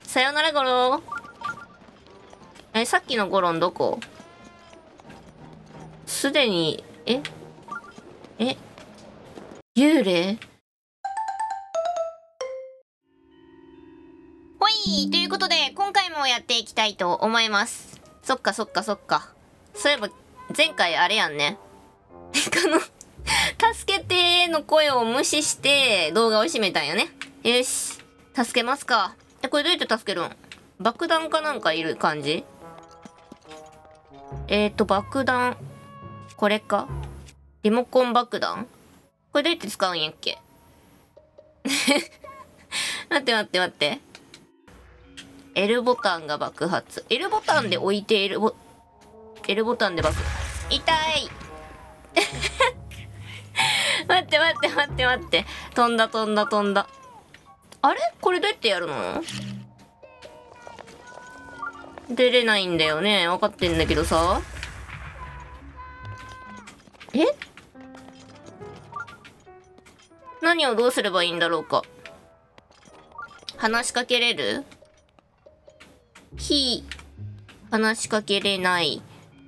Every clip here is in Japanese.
さよならゴロ。さっきのゴロンどこ？すでに、幽霊？ほい、ということで、今回もやっていきたいと思います。そっか。そういえば、前回あれやんね。この、助けての声を無視して動画を閉めたんよね。よし。助けますか。これどうやって助けるん？爆弾かなんかいる感じ？爆弾。これか？リモコン爆弾？これどうやって使うんやっけ？待って。L ボタンが爆発。L ボタンで置いて L ボタンで爆。痛い待って。飛んだ。あれ？これどうやってやるの？出れないんだよね。分かってんだけどさ。何をどうすればいいんだろうか。話しかけれる？話しかけれない。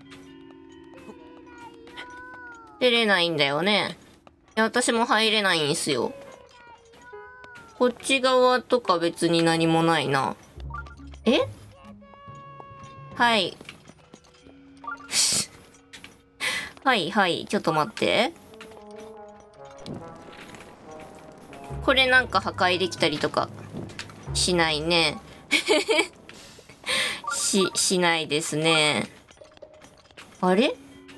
出れないんだよね。私も入れないんすよ。こっち側とか別に何もないな。はい。はい。ちょっと待って。これなんか破壊できたりとかしないね。しないですね。あれ？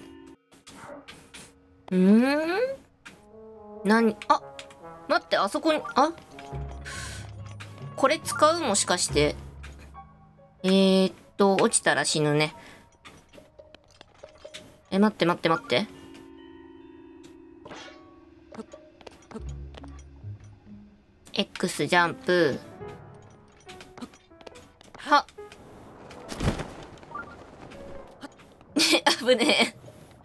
待って、あそこに、これ使う？もしかして。落ちたら死ぬね。待って。X ジャンプ。は危ね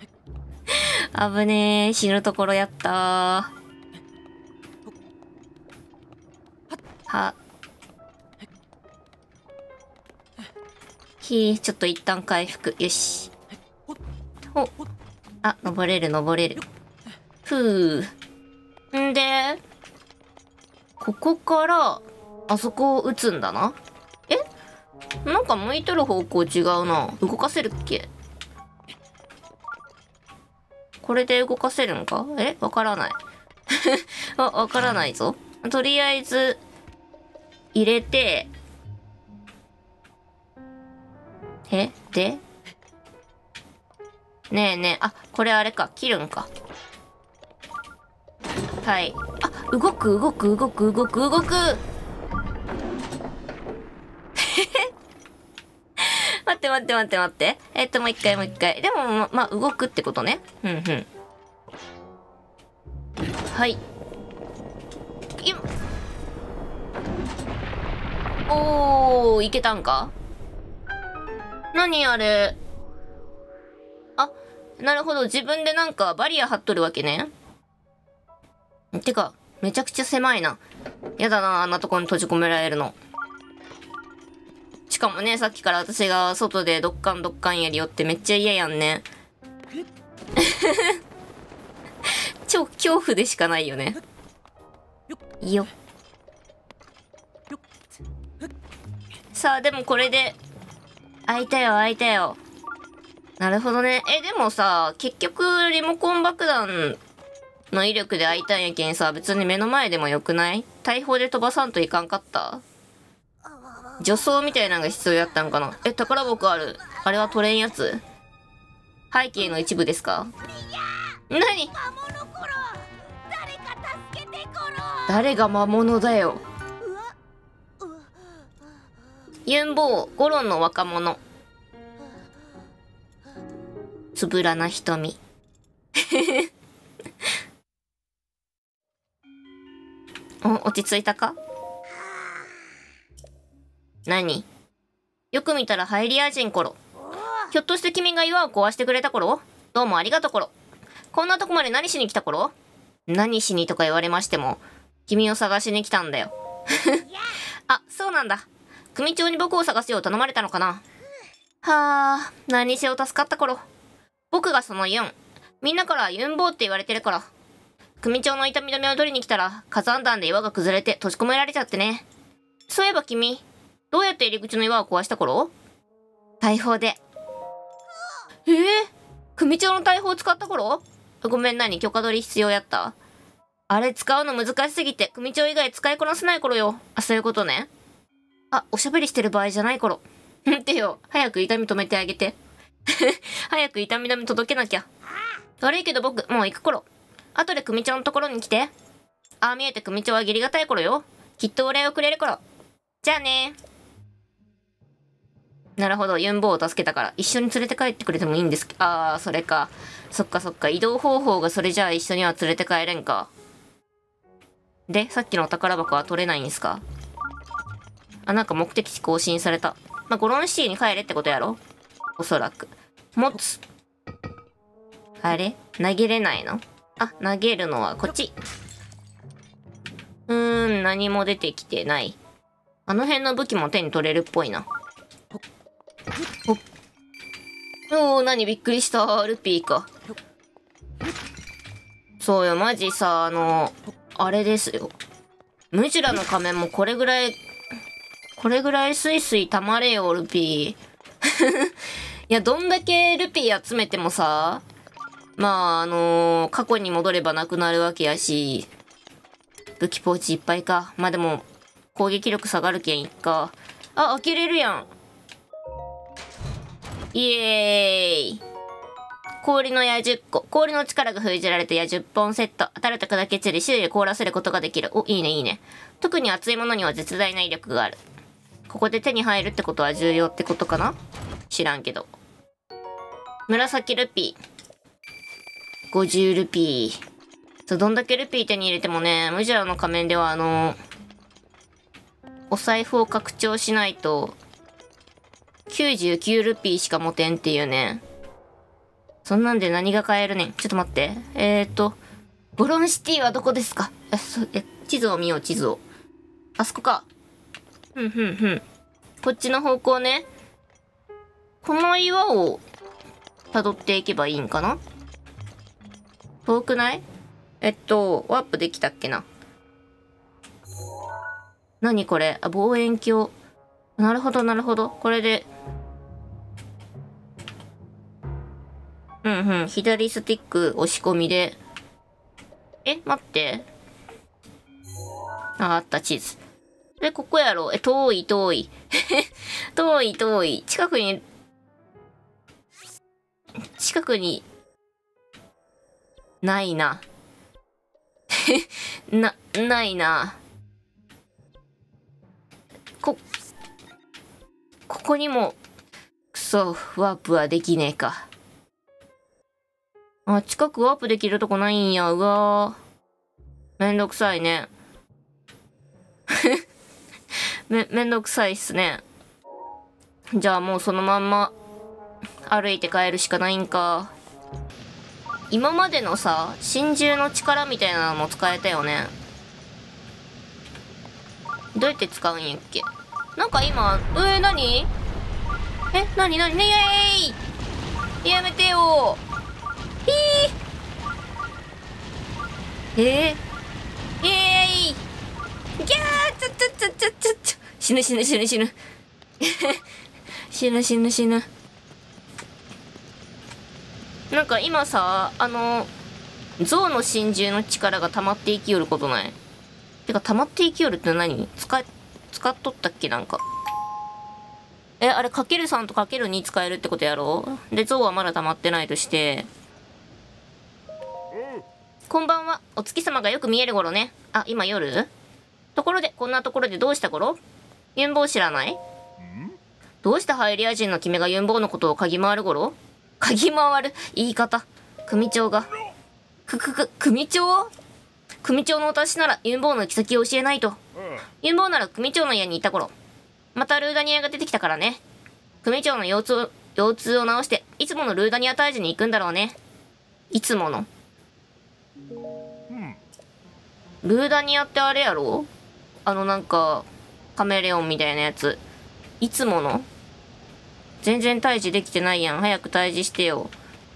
え。死ぬところやったー。ちょっと一旦回復。よし。登れる。ふう。んで、ここから、あそこを撃つんだな。なんか向いとる方向違うな。動かせるっけ？これで動かせるんか？わからない。わからないぞ。とりあえず、入れて、でねえ、これあれか。切るんか。はい。動く。待って。もう一回。でも、動くってことね。はい。おー、いけたんか？何あれ？なるほど。自分でなんかバリア張っとるわけね。てか、めちゃくちゃ狭いな。やだな、あんなとこに閉じ込められるの。しかもね、さっきから私が外でどっかんやりよってめっちゃ嫌やんね。超恐怖でしかないよね。よっ。さあ、でもこれで、開いたよ。なるほどね。でもさ、結局、リモコン爆弾の威力で開いたんやけんさ、別に目の前でもよくない？大砲で飛ばさんといかんかった？助走みたいなのが必要やったんかな？宝箱ある。あれは取れんやつ？背景の一部ですか？何？誰が魔物だよ。ユンボウ、ゴロンの若者。つぶらな瞳。落ち着いたか？何？よく見たらハイリア人コロ。ひょっとして君が岩を壊してくれた頃？どうもありがとコロ。こんなとこまで何しに来たコロ？何しにとか言われましても、君を探しに来たんだよ。そうなんだ。 組長に僕を探すよう頼まれたのかな。はあ、何にせよ助かった頃。僕がそのユン。みんなからユンボーって言われてるから。組長の痛み止めを取りに来たら、火山弾で岩が崩れて閉じ込められちゃってね。そういえば君、どうやって入り口の岩を壊した頃？大砲で。組長の大砲を使った頃？ごめん、何許可取り必要やった？あれ使うの難しすぎて、組長以外使いこなせない頃よ。あ、そういうことね。あ、おしゃべりしてる場合じゃない頃。ってよ、早く痛み止めてあげて。早く痛み止め届けなきゃ。悪いけど僕、もう行く頃。後で組長のところに来て。ああ見えて組長は義理がたい頃よ。きっとお礼をくれる頃。じゃあね。なるほど、ユンボーを助けたから、一緒に連れて帰ってくれてもいいんですけど、ああ、それか。そっかそっか、移動方法がそれじゃあ一緒には連れて帰れんか。で、さっきのお宝箱は取れないんですか？あ、なんか目的地更新された。まあ、ゴロンシティに帰れってことやろ？おそらく。持つ。あれ？投げれないの？あ、投げるのはこっち。何も出てきてない。あの辺の武器も手に取れるっぽいな。おー、何びっくりした。ルピーか。そうよ、マジさ、あれですよ。ムジュラの仮面もこれぐらいスイスイ溜まれよ、ルピー。いや、どんだけルピー集めてもさ、まあ、過去に戻ればなくなるわけやし、武器ポーチいっぱいか。まあでも、攻撃力下がるけんいっか。あ、開けれるやん。イエーイ。氷の矢10個。氷の力が封じられた矢10本セット。当たると砕け散り、周囲で凍らせることができる。お、いいねいいね。特に熱いものには絶大な威力がある。ここで手に入るってことは重要ってことかな？知らんけど。紫ルピー。50ルピー。そう、どんだけルピー手に入れてもね、ムジュラの仮面ではお財布を拡張しないと、99ルピーしか持てんっていうね。そんなんで何が買えるねん。ちょっと待って。ボロンシティはどこですか？地図を見よう、地図を。あそこか。こっちの方向ね。この岩を辿っていけばいいんかな？遠くない？ワープできたっけな？何これ？あ、望遠鏡。なるほど、なるほど。これで。左スティック押し込みで。待って。あった、地図。で、ここやろ。遠い、遠い。遠い、遠い。近くに、ないな。ないな。ここにも、くそ、ワープはできねえか。あ、近くワープできるとこないんや。うわー。めんどくさいね。めんどくさいっすね。じゃあもうそのまんま、歩いて帰るしかないんか。今までのさ、真珠の力みたいなのも使えたよね。どうやって使うんやっけ？なんか今、何？何ね、イエーイ！やめてよー！イエーイ！ギャー！死ぬ。死ぬ。なんか今さ、象の真珠の力が溜まっていきよることない？てか溜まっていきよるって何？使っとったっけなんか。あれ、×3と×2使えるってことやろ？で、象はまだ溜まってないとして。こんばんは。お月様がよく見える頃ね。あ、今夜？ところで、こんなところでどうした頃？ユンボー知らない？どうしてハイリア人の君がユンボーのことを嗅ぎ回る頃？嗅ぎ回る言い方。組長が。組長？組長の私ならユンボーの行き先を教えないと。ユンボーなら組長の家にいた頃。またルーダニアが出てきたからね。組長の腰痛を治して、いつものルーダニア退治に行くんだろうね。いつもの。ルーダニアってあれやろ？なんか、カメレオンみたいなやつ。 いつもの全然退治できてないやん。早く退治してよ。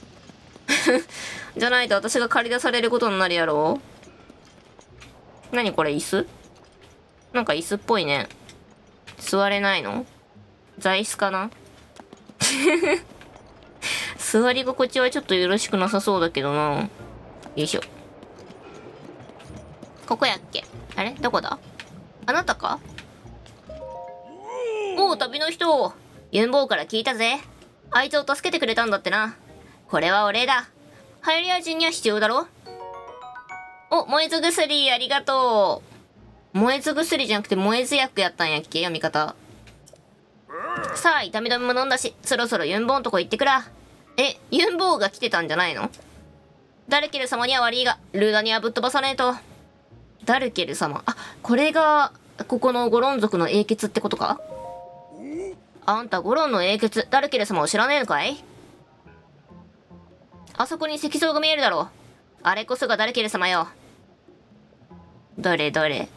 じゃないと私が借り出されることになるやろ。何これ、椅子？なんか椅子っぽいね。座れないの？座椅子かな？座り心地はちょっとよろしくなさそうだけどな。よいしょ。ここやっけ？あれどこだ？あなたか？おう、旅の人。ユンボウから聞いたぜ。あいつを助けてくれたんだってな。これはお礼だ。ハイリア人には必要だろ？お、燃えず薬ありがとう。燃えず薬じゃなくて燃えず薬やったんやっけ？読み方。さあ、痛み止めも飲んだし、そろそろユンボウんとこ行ってくら。え、ユンボウが来てたんじゃないの？ダルケル様には悪いが、ルーダにはぶっ飛ばさねえと。ダルケル様。あ、これが、ここのゴロン族の英傑ってことか？あんたゴロンの英傑、ダルケル様を知らねえのかい？あそこに石像が見えるだろう。あれこそがダルケル様よ。どれどれ。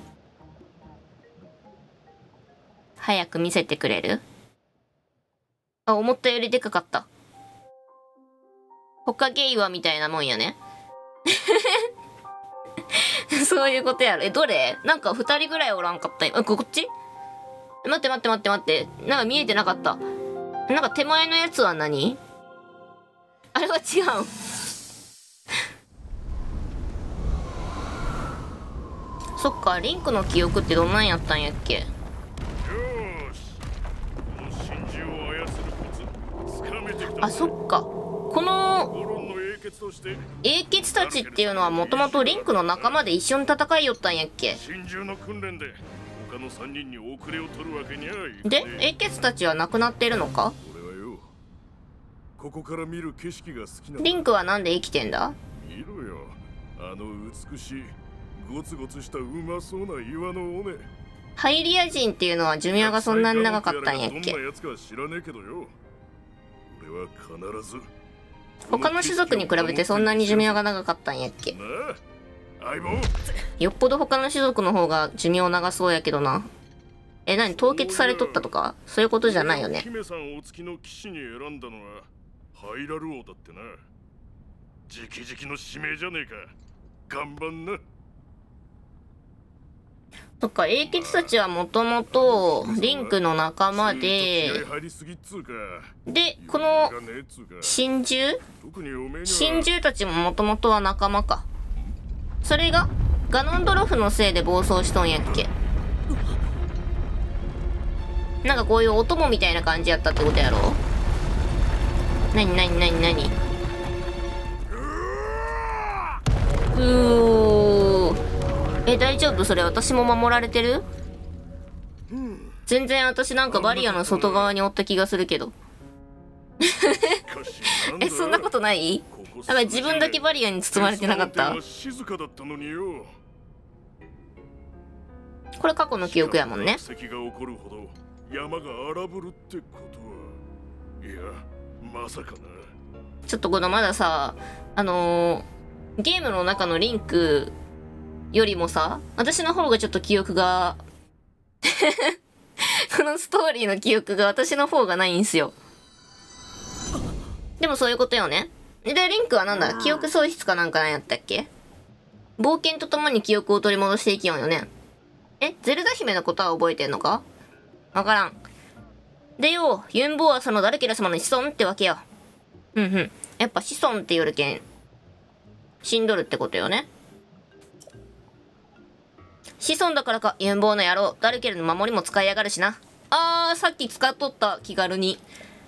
早く見せてくれる？あ、思ったよりでかかった。他ゲイはみたいなもんやね。そういうことやろ。え、どれ？なんか2人ぐらいおらんかったよ。こっち？待って待って待って待って。なんか見えてなかった。なんか手前のやつは何？あれは違う。そっか、リンクの記憶ってどんなんやったんやっけ？あ、そっか。この英傑たちっていうのはもともとリンクの仲間で一緒に戦いよったんやっけ？で、英傑たちは亡くなってるのか？リンクはなんで生きてんだ？ 見ろよ、あの美しいゴツゴツしたうまそうな岩の尾根。 ハイリア人っていうのは寿命がそんなに長かったんやっけ？ どんなやつか知らねえけどよ。俺は必ず他の種族に比べてそんなに寿命が長かったんやっけ？よっぽど他の種族の方が寿命長そうやけどな。え、何凍結されとったとかそういうことじゃないよね。 姫さんお付きの騎士に選んだのはハイラル王だってな。直々の指名じゃねえか。頑張んな。 そっか、英傑たちはもともとリンクの仲間で、この神獣たちももともとは仲間か。それがガノンドロフのせいで暴走しとんやっけ？なんかこういうお供みたいな感じやったってことやろ？なになになになに？え、大丈夫？それ私も守られてる？全然私なんかバリアの外側におった気がするけど。え、そんなことない？なんか自分だけバリアに包まれてなかった？これ過去の記憶やもんね。 山が荒ぶるってことは、いや、まさかな。 ちょっとこのまださ、ゲームの中のリンクよりもさ、私の方がちょっと記憶がこのストーリーの記憶が私の方がないんすよ。でもそういうことよね。で、リンクはなんだ？記憶喪失かなんかなんやったっけ？冒険とともに記憶を取り戻していきようよね。え、ゼルダ姫のことは覚えてんのか？わからん。でよ、ユンボウはそのダルケル様の子孫ってわけよ。やっぱ子孫って言うるけん、死んどるってことよね。子孫だからか、ユンボウの野郎、ダルケルの守りも使いやがるしな。さっき使っとった、気軽に。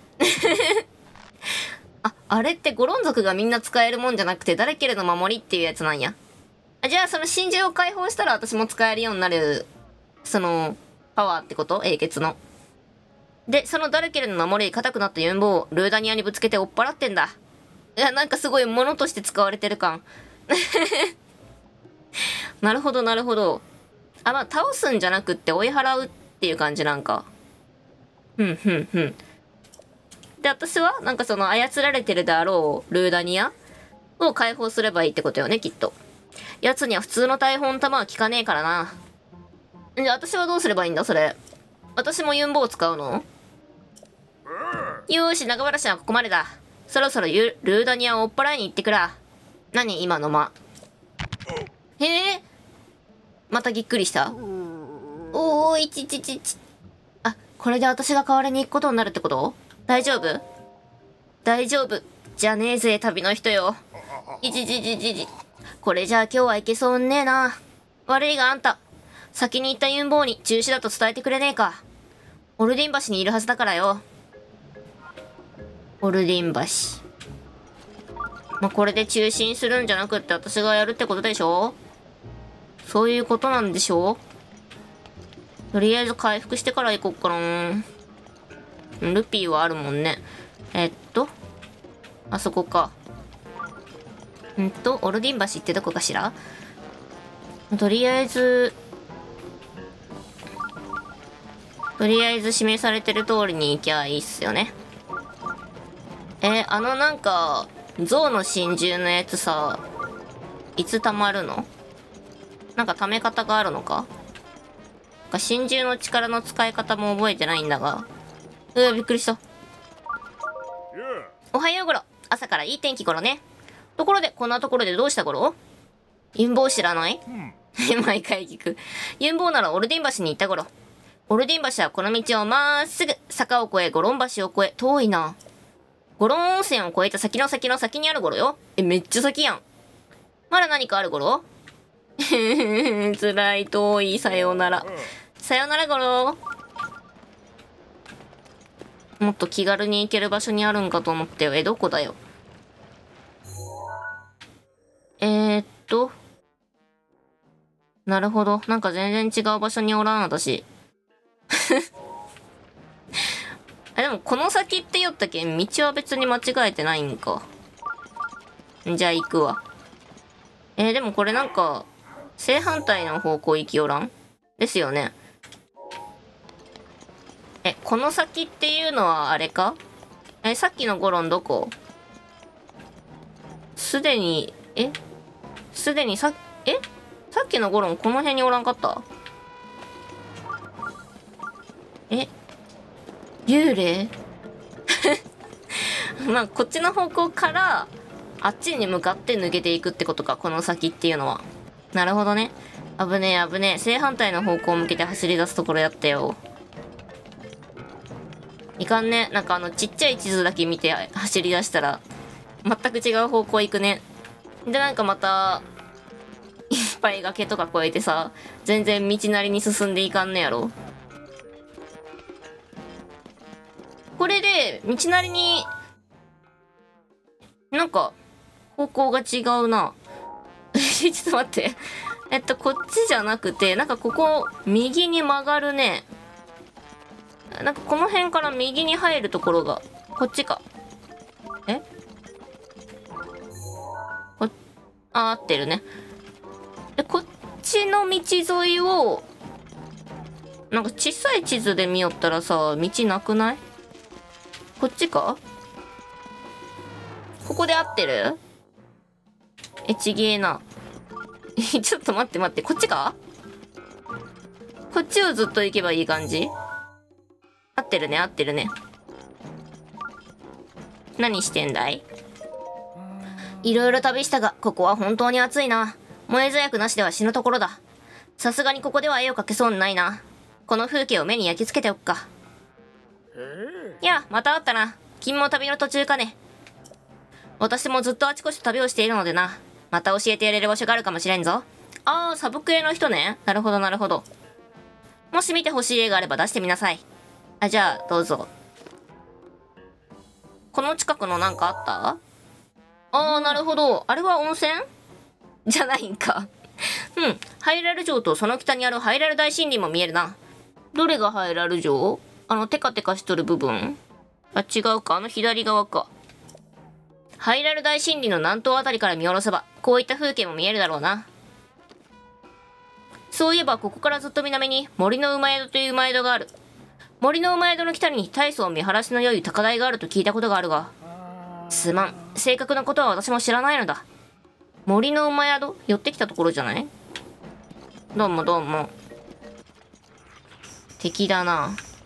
あれってゴロン族がみんな使えるもんじゃなくて、ダルケルの守りっていうやつなんや。じゃあその真珠を解放したら私も使えるようになる、その、パワーってこと？英傑の。で、そのダルケルの守り硬くなったユンボウをルーダニアにぶつけて追っ払ってんだ。いや、なんかすごい物として使われてる感。なるほど、なるほど。まあ、倒すんじゃなくって追い払うっていう感じなんか。で、私はなんかその操られてるであろうルーダニアを解放すればいいってことよね、きっと。奴には普通の大砲の弾は効かねえからな。じゃあ私はどうすればいいんだ、それ。 私もユンボを使うの？よーし、長話はここまでだ。そろそろルーダニアを追っ払いに行ってくら。何今の間。へえ。またぎっくりした。おーいちちちち。あ、これで私が代わりに行くことになるってこと？大丈夫？大丈夫じゃねえぜ、旅の人よ。いちちちちち。これじゃあ今日は行けそうねえな。悪いがあんた、先に行ったユンボーに中止だと伝えてくれねえか。オルディン橋にいるはずだからよ。オルディン橋。まあ、これで中止にするんじゃなくって私がやるってことでしょ？そういうことなんでしょ？とりあえず回復してから行こっかな。ルピーはあるもんね。あそこか。オルディン橋ってどこかしら？とりあえず示されてる通りに行きゃいいっすよね。なんか、象の真珠のやつさ、いつ溜まるの？なんか溜め方があるのか？真珠の力の使い方も覚えてないんだが。びっくりした。おはようゴロ。朝からいい天気ゴロね。ところで、こんなところでどうしたゴロ？ユンボウ知らない？毎回聞く。ユンボウならオルディン橋に行ったゴロ。オルディン橋はこの道をまっすぐ、坂を越え、ゴロン橋を越え、遠いな。ゴロン温泉を越えた先の先の先にあるゴロよ。めっちゃ先やん。まだ何かあるゴロ？辛い、遠い、さようなら。さようならゴロ。もっと気軽に行ける場所にあるんかと思ったよ。どこだよ。なるほど。なんか全然違う場所におらん、私。でもこの先って言ったけん、道は別に間違えてないんか。じゃあ行くわ。でもこれなんか、正反対の方向行きおらん？ですよね。この先っていうのはあれか？さっきのゴロンどこ？すでにさっきのゴロンこの辺におらんかった？幽霊？まあこっちの方向からあっちに向かって抜けていくってことか、この先っていうのは。なるほどね。危ねえ危ねえ。正反対の方向を向けて走り出すところやったよ。いかんね。なんかちっちゃい地図だけ見て走り出したら全く違う方向行くね。でなんかまたいっぱい崖とか越えてさ、全然道なりに進んでいかんねやろ。これで道なりになんか方向が違うな。ちょっと待って。こっちじゃなくて、なんかここ右に曲がるね。なんかこの辺から右に入るところがこっちか。合ってるね。こっちの道沿いをなんか小さい地図で見よったらさ、道なくない？こっちか？ここで合ってる？ちげえな。ちょっと待って、こっちか？こっちをずっと行けばいい感じ？合ってるね。何してんだい？いろいろ旅したが、ここは本当に暑いな。燃え罪悪なしでは死ぬところだ。さすがにここでは絵を描けそうにないな。この風景を目に焼き付けておくか。いや、また会ったな。君も旅の途中かね。私もずっとあちこち旅をしているのでな。また教えてやれる場所があるかもしれんぞ。ああ、サブクエの人ね。なるほど。もし見てほしい絵があれば出してみなさい。じゃあ、どうぞ。この近くのなんかあった？なるほど。あれは温泉？じゃないんか。ハイラル城とその北にあるハイラル大森林も見えるな。どれがハイラル城？テカテカしとる部分？違うか。左側か。ハイラル大森林の南東あたりから見下ろせば、こういった風景も見えるだろうな。そういえば、ここからずっと南に森の馬宿という馬宿がある。森の馬宿の北に大層見晴らしの良い高台があると聞いたことがあるが、すまん。正確なことは私も知らないのだ。森の馬宿？寄ってきたところじゃない？どうも。敵だな。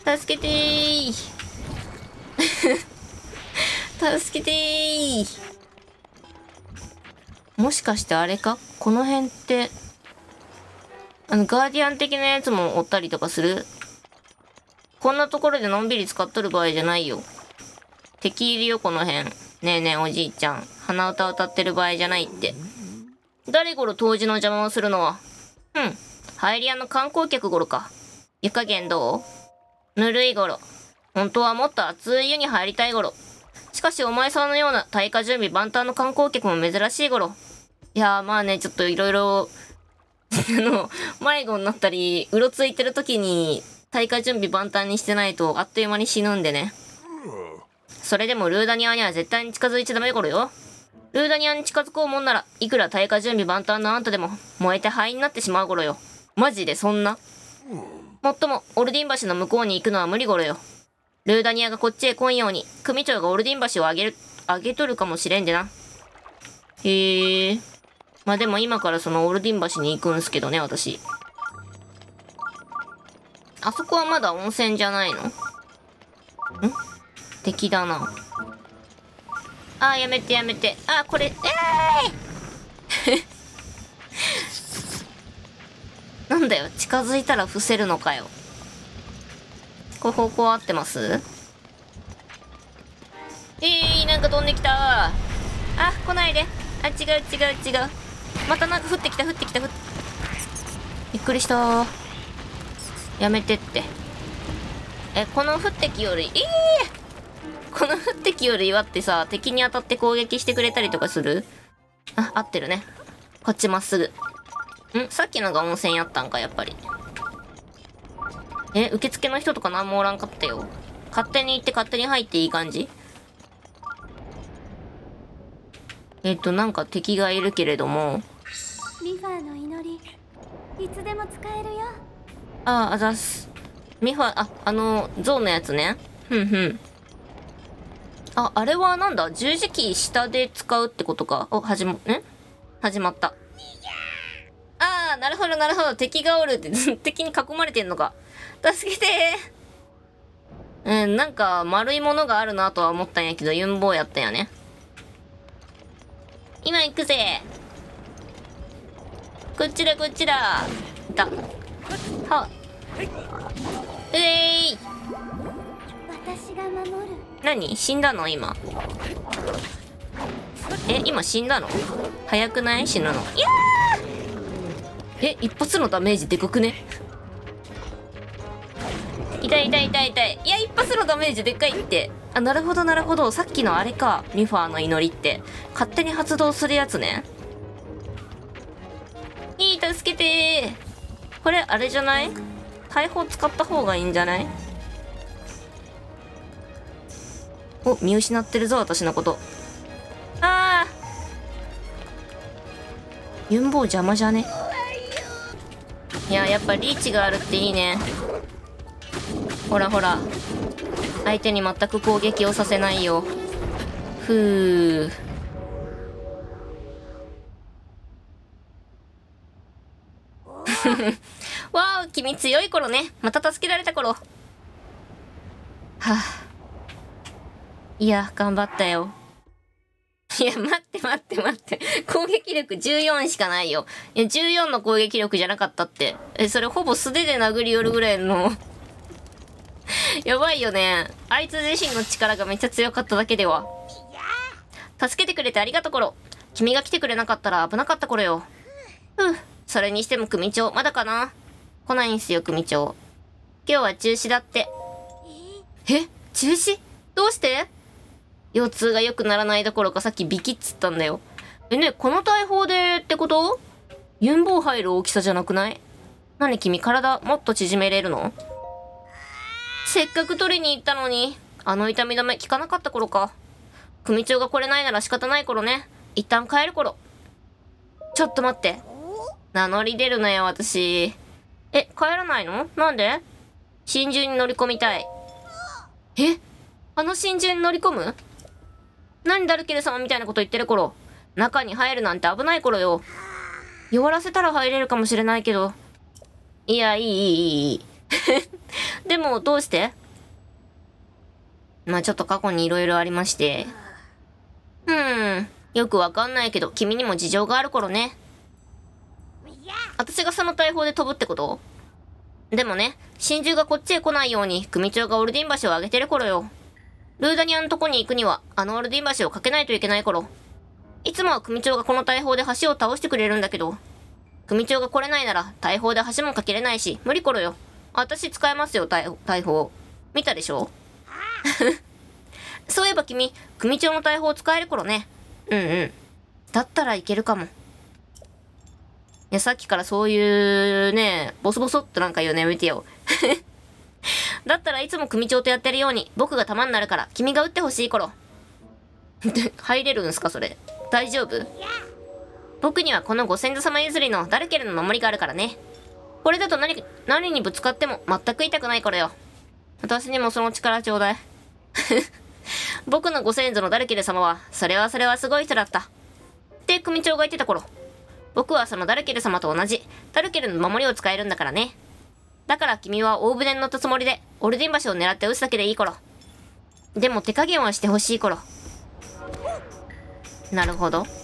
助けてー助けてーもしかしてあれかこの辺って、ガーディアン的なやつもおったりとかする？こんなところでのんびり使っとる場合じゃないよ。敵いるよ、この辺。ねえねえ、おじいちゃん。鼻歌歌ってる場合じゃないって。誰ごろ当時の邪魔をするのは。入り屋の観光客ごろか。湯加減どう？ぬるいごろ。本当はもっと熱い湯に入りたいごろ。しかしお前さんのような耐火準備万端の観光客も珍しいごろ。いやーまあね、ちょっといろいろ、迷子になったり、うろついてる時に、耐火準備万端にしてないとあっという間に死ぬんでね。それでもルーダニアには絶対に近づいちゃダメごろよ。ルーダニアに近づこうもんならいくら耐火準備万端のあんたでも燃えて灰になってしまうごろよ。マジでそんな？もっともオルディン橋の向こうに行くのは無理ごろよ。ルーダニアがこっちへ来んように組長がオルディン橋を上げとるかもしれんでな。へえ。まあでも今からそのオルディン橋に行くんすけどね、私。あそこはまだ温泉じゃないの？敵だな。あー、やめてやめて。あー、これ、なんだよ、近づいたら伏せるのかよ。これ方向合ってます？なんか飛んできた。あ、来ないで。あ、違う。またなんか降ってきた。びっくりした。やめてって。この降ってきより、この降ってきより岩ってさ、敵に当たって攻撃してくれたりとかする？あ、合ってるね。こっちまっすぐ。さっきのが温泉やったんか、やっぱり。受付の人とかなんもおらんかったよ。勝手に行って勝手に入っていい感じ？なんか敵がいるけれども。 ミファーの祈り、いつでも使えるよ。 あざす。ミファー、ゾウのやつね。あれはなんだ？十字キー下で使うってことか。始まった。なるほど。敵がおるって、敵に囲まれてんのか。助けてー。なんか、丸いものがあるなとは思ったんやけど、ユンボウやったんやね。今行くぜ。こっちだ。いた。は。 私が守る。 何？死んだの今。今死んだの？早くない？死ぬの。いやー！一発のダメージでかくね？痛い。いや、一発のダメージでかいって。なるほど。さっきのあれか。ミファーの祈りって。勝手に発動するやつね。助けてー。これ、あれじゃない？大砲使った方がいいんじゃない？見失ってるぞ、私のこと。ユンボウ邪魔じゃね？いや、やっぱリーチがあるっていいね。ほら。相手に全く攻撃をさせないよ。わー、君強い頃ね。また助けられた頃。いや、頑張ったよ。いや、待って。攻撃力14しかないよ。いや、14の攻撃力じゃなかったって。それほぼ素手で殴り寄るぐらいの。やばいよね。あいつ自身の力がめっちゃ強かっただけでは。助けてくれてありがとう、コロ。君が来てくれなかったら危なかった頃よ。それにしても組長、まだかな？来ないんすよ、組長。今日は中止だって。中止？どうして？腰痛が良くならないどころかさっきビキッつったんだよ。この大砲でってこと？ユンボウ入る大きさじゃなくない？何君体もっと縮めれるの？せっかく取りに行ったのに、痛み止め効かなかった頃か。組長が来れないなら仕方ない頃ね。一旦帰る頃。ちょっと待って。名乗り出るなよ、私。帰らないの？なんで？真珠に乗り込みたい。真珠に乗り込む？何ダルケル様みたいなこと言ってる頃。中に入るなんて危ない頃よ。弱らせたら入れるかもしれないけど。いや、いい。 でも、どうして？まあちょっと過去に色々ありまして。よくわかんないけど、君にも事情がある頃ね。私がその大砲で飛ぶってこと？でもね、真珠がこっちへ来ないように、組長がオルディン橋を上げてる頃よ。ルーダニアのとこに行くには、あのオルディン橋を架けないといけない頃。いつもは組長がこの大砲で橋を倒してくれるんだけど、組長が来れないなら大砲で橋も架けれないし、無理頃よ。私使えますよ、大砲。見たでしょ？そういえば君、組長の大砲使える頃ね。だったらいけるかも。いや、さっきからそういうね、ボソボソっとなんか言うのやめてよ。だったらいつも組長とやってるように、僕が弾になるから、君が撃ってほしい頃。入れるんすか、それ。大丈夫？僕にはこのご先祖様譲りのダルケルの守りがあるからね。これだと何にぶつかっても全く痛くない頃よ。私にもその力ちょうだい。僕のご先祖のダルケル様は、それはすごい人だった。って組長が言ってた頃。僕はそのダルケル様と同じ、ダルケルの守りを使えるんだからね。だから君は大船に乗ったつもりで、オルディン橋を狙って撃つだけでいい頃。でも手加減はしてほしい頃。なるほど。